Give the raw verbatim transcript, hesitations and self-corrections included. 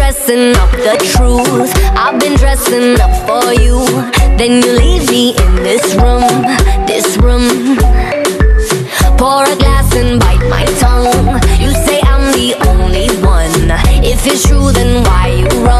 guessing up the truth. I've been dressing up for you. Then you leave me in this room, this room. Pour a glass and bite my tongue. You say I'm the only one. If it's true, then why you run?